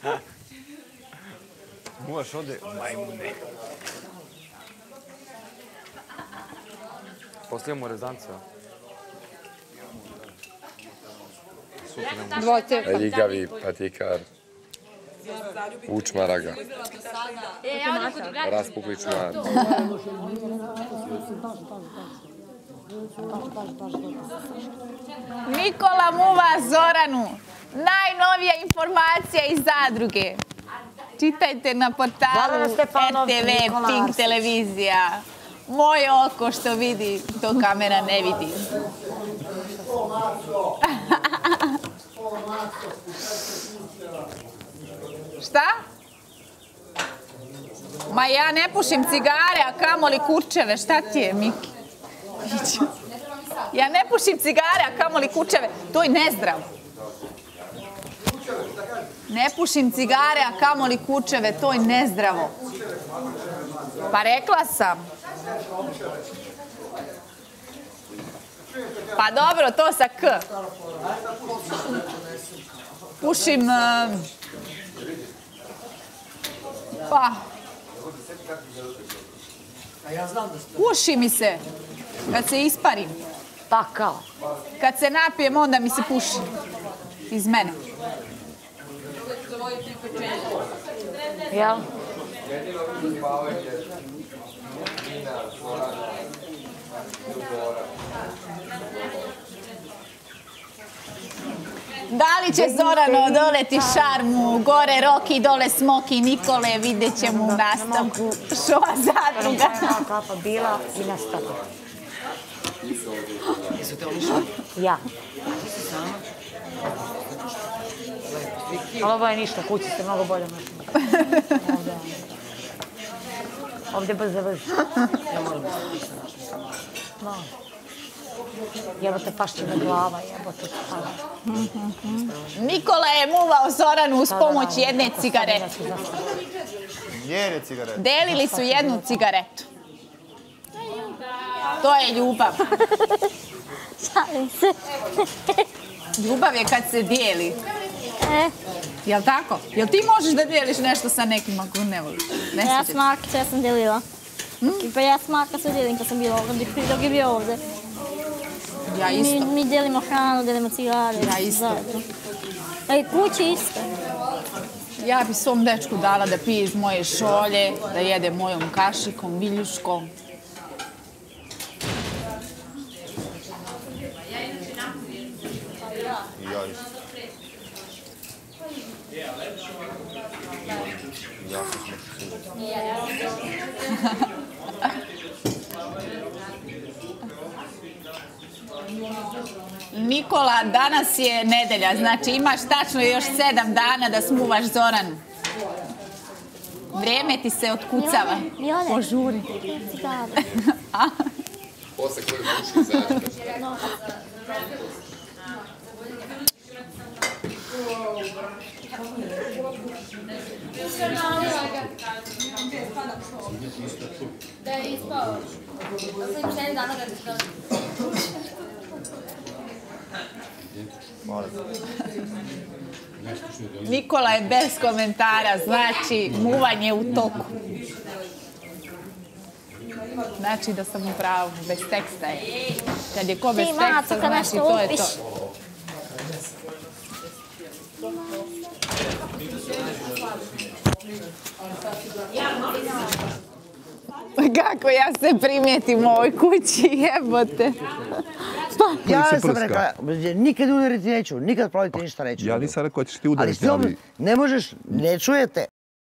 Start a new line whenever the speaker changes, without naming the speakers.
Muvaš ovdje majmune. Poslije imamo rezance.
Dvojce.
Ljigavi patikar. Učmaraga. Raspukli čmar.
Nikola muva Zoranu. Najnovija informacija iz zadruge. Čitajte na portalu RTV, Pink televizija. Moje oko što vidi, to kamera ne vidi. Šta? Ma ja ne pušim cigare, a kamoli kurčeve. Šta ti je, Miki? Ja ne pušim cigare, a kamoli kurčeve. To je nezdravo. Ne pušim cigare, a kamoli kurčeve. To je nezdravo. Pa rekla sam. Pa dobro, to sa K. Pušim... Pa... Puši mi se. Kad se isparim.
Pa kao?
Kad se napijem, onda mi se puši. Iz mene.
Jel? Da li će Zorano odoleti šarmu, gore Roki, dole Smoki, Nikole, vidjet ćemo u nastavku šova zadruga. Kapa bila i nastavila.
Jesu te omišali?
Ja.
Ti si sama?
Ali ovo je ništa, kući ste mnogo bolje našli. Ovdje brzo.
Ja moram da se ništa našli sama.
No. Jebote, pašće me glava, jebote.
Nikola je muvao Zoranu uz pomoć jedne cigarete.
Njene cigarete.
Delili su jednu cigaretu. To je ljubav.
Šalim se.
Ljubav je kad se dijeli. Jel' tako? Jel' ti možeš da dijeliš nešto sa nekim ako ne voliš?
Ja s Markića, ja sam dijelila. Pa ja s Marka sve dijelim kad sam bila ovdje, dok je bio ovdje.
Ja isto.
Mi dijelimo hranu, dijelimo cigare.
Ja isto.
A i kući isto.
Ja bi svom dečku dala da pije iz moje šolje, da jede mojom kašikom, viljuškom.
Ja isto.
Nikola, danas je nedelja, znači imaš tačno još 7 dana da smuvaš Zoranu. Vrijeme ti se otkucava. Požuri.
Posle koju puši zašto.
Da je ispao. Da sam 7 dana da ti
Nikola je bez komentara, znači muvanje u toku. Znači da sam u pravu, bez teksta je. Kad je ko bez teksta, znači to je to. Kako ja se primijetim u ovoj kući, jebote.
Ja sam rekla, nikad udariti neću, nikad proviti ništa neću.
Ja nisam rekao da ćeš ti udariti, ali...
Ne možeš, ne čujete,